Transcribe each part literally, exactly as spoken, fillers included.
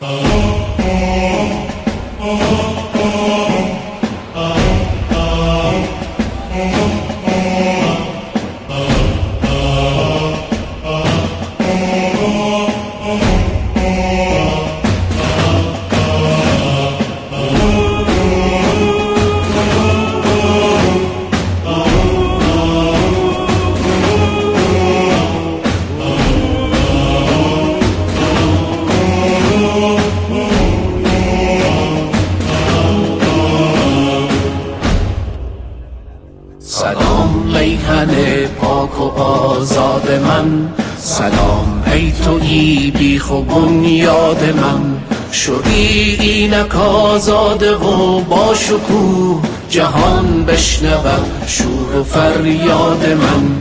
سلام میهن پاک و آزاد من، سلام ای تویی بیخ و بنیاد من. شدی اینک آزاده و با شکوه، جهان بشنود شور و فریاد من.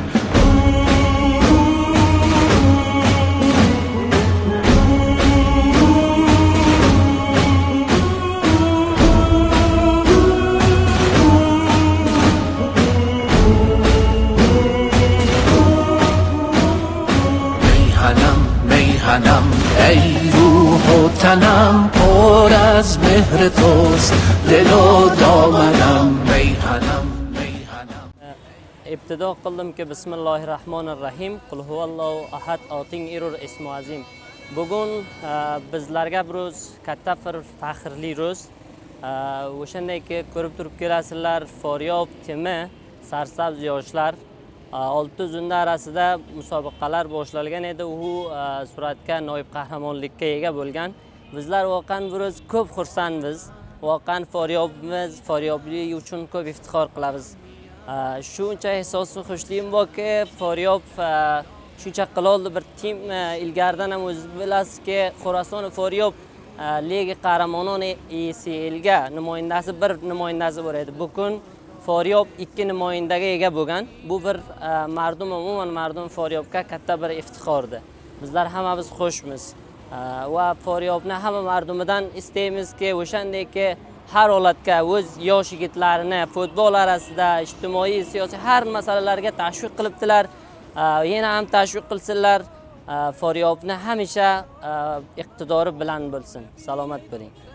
میهنم ای روح و تنم، پر از مهر توست دل و دامنم. میهنم میهنم ابتدا قلدم که بسم الله الرحمن الرحیم، قل هو الله احد آتین ایرور اسم عظیم. بگون bizlarga biroz katta bir faxrli ro'z. O'shanday ki ko'rib turib kelasizlar, Foryob timi sarsabz yoshlar olti zunda arasida musobaqalar boshlangan edi. U suratga noyib qahramonlikka ega bo'lgan. Bizlar voqean biroz ko'p xursandmiz. Voqean Foryobimiz, Foryoblik uchun ko'p iftixor qilamiz. Shuncha ehsosu xushligim borki, Foryob shuncha qiloldi bir tim. Ilgaridan ham o'zingiz bilasizki, Xorason Foryob Liga Qahramononi E C L ga namoyandasi bir namoyandasi bor edi. Bu kun Foryob ikki namoyandaga ega bo'lgan. Bu bir mardum, umuman mardum Foryobga katta bir iftixordir. Bizlar hammamiz xushmiz va Foryobni hamma mardumidan istaymizki, o'shandayki har holatga o'z yosh yigitlarini futbol arasida ijtimoiy, siyosiy har masalalarga tashviq qilibdilar. Yana ham tashviq qilsinlar. Foryobni hamisha iqtidori bilan bo'lsin. Salomat bo'ling.